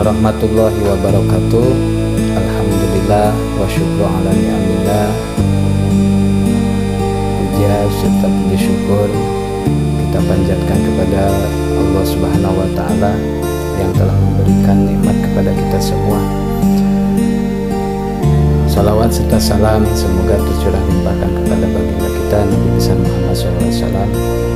warahmatullahi wabarakatuh. Alhamdulillah wa syukru ala ni'amillah. Puja serta puji syukur kita panjatkan kepada Allah Subhanahu wa taala yang telah memberikan nikmat kepada kita semua. Salawat serta salam semoga tercurah limpahkan kepada baginda kita Nabi besar Muhammad SAW.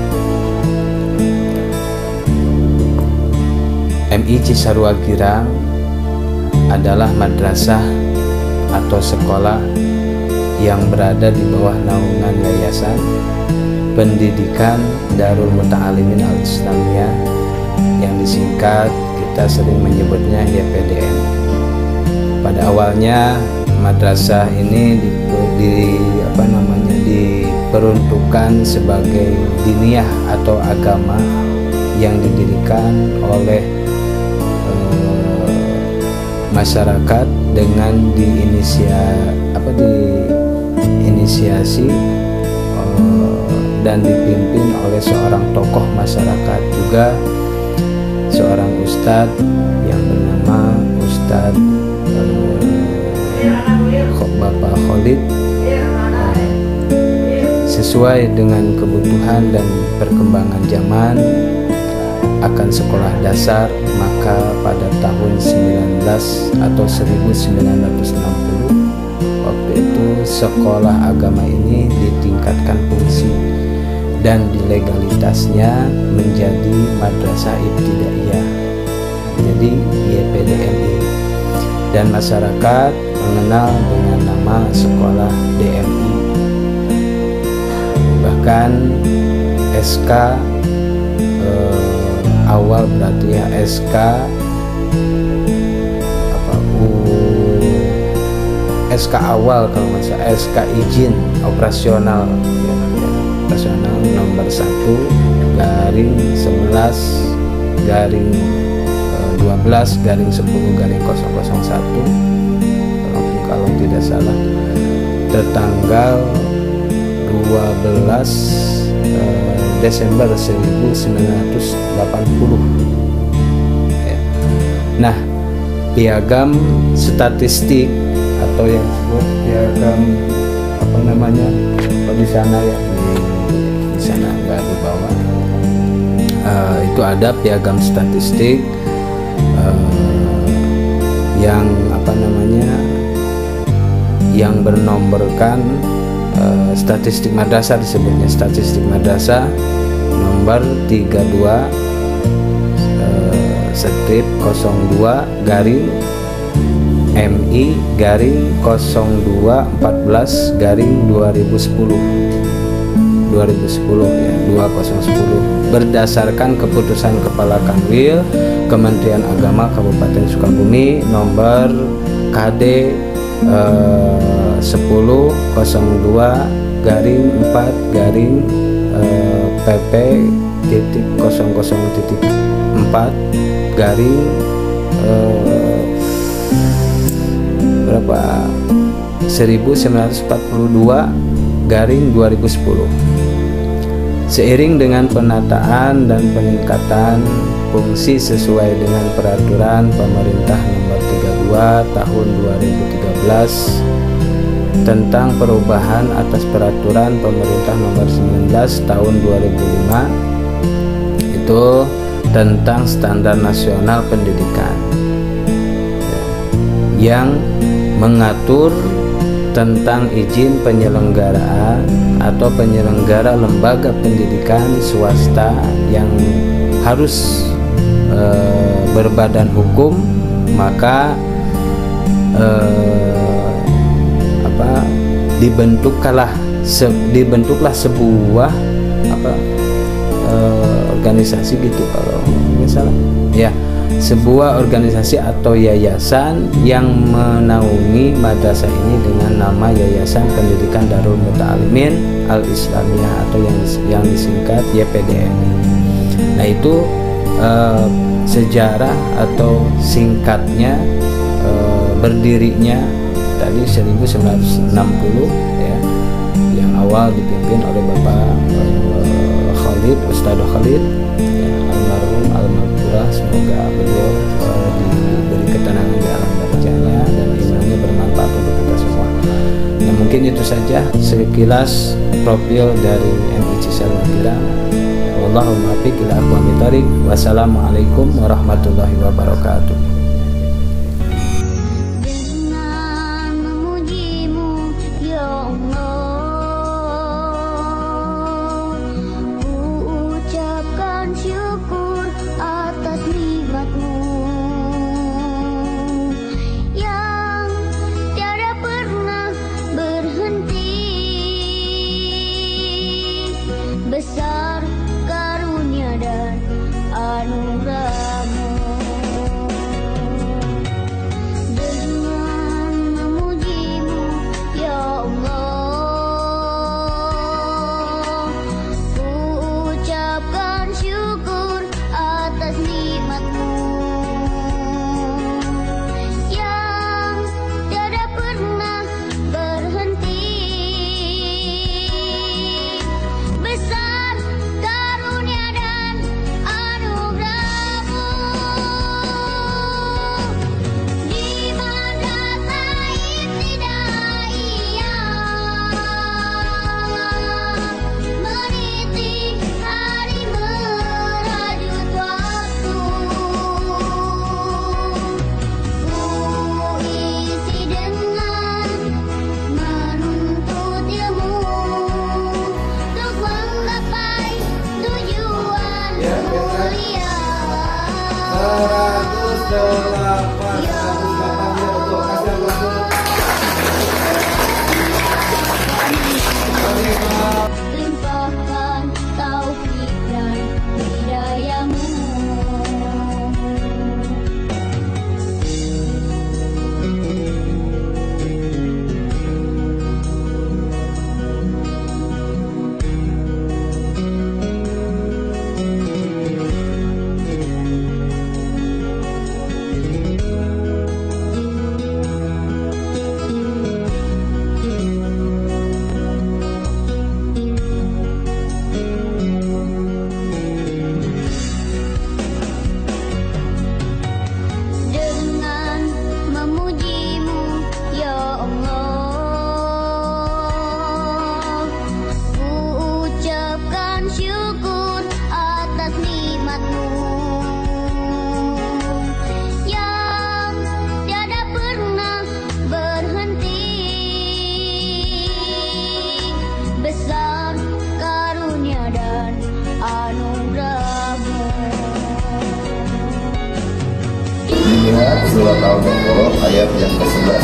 MI Cisarua Girang adalah madrasah atau sekolah yang berada di bawah naungan Yayasan Pendidikan Darul Muta'alimin Al-Islamiyah yang disingkat kita sering menyebutnya YPDM. Pada awalnya madrasah ini diperuntukkan sebagai diniyah atau agama yang didirikan oleh masyarakat dengan diinisiasi dan dipimpin oleh seorang tokoh masyarakat, juga seorang ustadz yang bernama Ustadz Bapak Khalid. Sesuai dengan kebutuhan dan perkembangan zaman akan sekolah dasar, maka pada tahun 1960 waktu itu sekolah agama ini ditingkatkan fungsi dan legalitasnya menjadi madrasah ibtidaiyah, jadi YPDMI, dan masyarakat mengenal dengan nama sekolah DMI. Bahkan SK awal berarti ya SK SK awal kalau nggak salah, SK izin operasional ya, operasional nomor 1 garing 11 garing 12 garing 10 garing 001 kalau tidak salah, tertanggal 12 Desember 1980 ya. Nah, piagam statistik atau yang disebut piagam di sana ya, di sana nggak di bawah, itu ada piagam statistik yang bernomorkan statistik madrasah, disebutnya statistik madrasah nomor 32 strip 02 garing MI garing 0214 garing 2010 ya 2010 berdasarkan keputusan Kepala Kanwil Kementerian Agama Kabupaten Sukabumi nomor KD 1002 garing 4 garing PP titik 00.4 garing berapa 1942 garing 2010. Seiring dengan penataan dan peningkatan fungsi sesuai dengan peraturan pemerintah nomor 32 tahun 2013 tentang perubahan atas peraturan pemerintah nomor 19 tahun 2005 itu tentang standar nasional pendidikan yang mengatur tentang izin penyelenggaraan atau penyelenggara lembaga pendidikan swasta yang harus berbadan hukum, maka dibentuklah sebuah organisasi gitu kalau nggak salah ya, sebuah organisasi atau yayasan yang menaungi madrasah ini dengan nama Yayasan Pendidikan Darul Muta'alimin Al-Islamiyah atau yang disingkat YPDMI. Nah, itu sejarah atau singkatnya berdirinya tadi 1960 ya, yang awal dipimpin oleh Bapak Khalid, Ustadz Khalid ya, almarhum almarhumah, semoga beliau diberi Mungkin itu saja sekilas profil dari MIC Salwakira. Wallahu muwaffiq ila aqwamit thoriq. Wassalamualaikum warahmatullahi wabarakatuh. Dengan memujimu ya Allah, ku ucapkan syukur atas nikmat-Mu yang tiada pernah berhenti. Besar karunia dan anugerah-Mu. Dengan memujimu ya Allah, ku ucapkan syukur atas nikmat-Mu yang tiada pernah berhenti. Besar karunia dan anugerah-Mu. Di madrasah ibtidaiyah meniti hari merajut waktu, ku isi dengan menuntut ilmu untuk menggapai tujuan mulia. 108 ya untuk kasih Limpahkan taufik dan hidayah-Mu. Dengan memujimu ya Allah, ku ucapkan syukur atas nikmat-Mu yang tiada pernah berhenti. Besar karunia dan anugerah-Mu. Lihat surat Al-Baqarah ayat yang ke-11.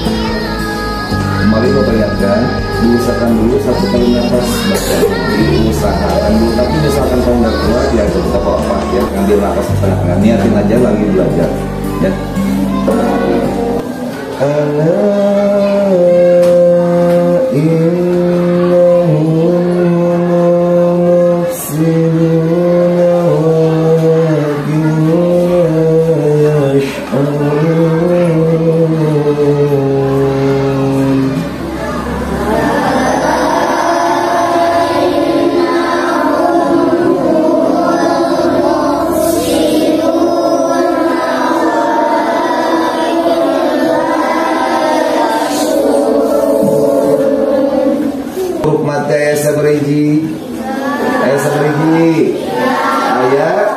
Mari Bapak lihatkan, diusahakan dulu satu kali nafas baca, diusahakan dulu. Tapi misalkan kalau nggak kuat ya kita bawa ya, ambil nafas setengah-tengah, niatin aja lagi belajar. Ya. Huruf mata ayat sabriji. Ayat sabriji. Ayat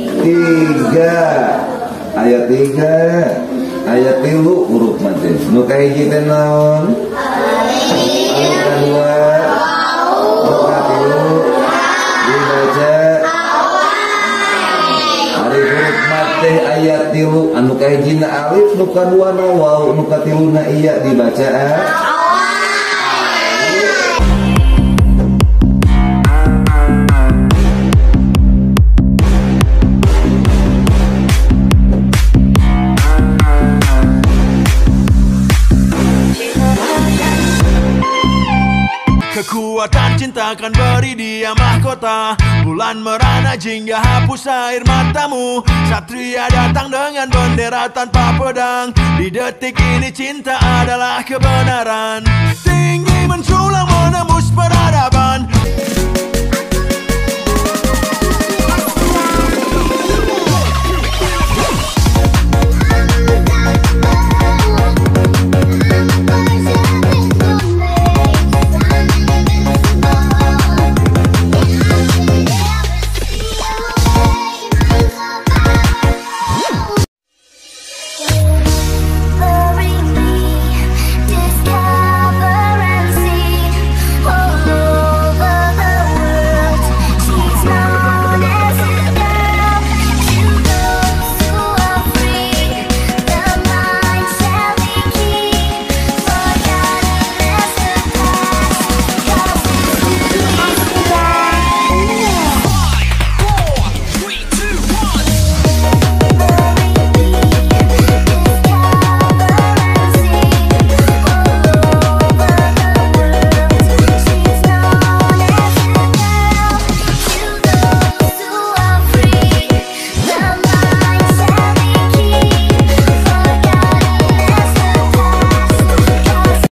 3. Ayat 3. Ayat 3 huruf mata. Nu kahiji teh naon? Alif kedua. Nu katilu dibaca ari huruf mata ayat 3 anu kahijina alif, nu kadua na waw, nu katiluna iya dibaca Kekuatan cinta akan beri dia mahkota. Bulan merana jingga hapus air matamu. Satria datang dengan bendera tanpa pedang. Di detik ini cinta adalah kebenaran.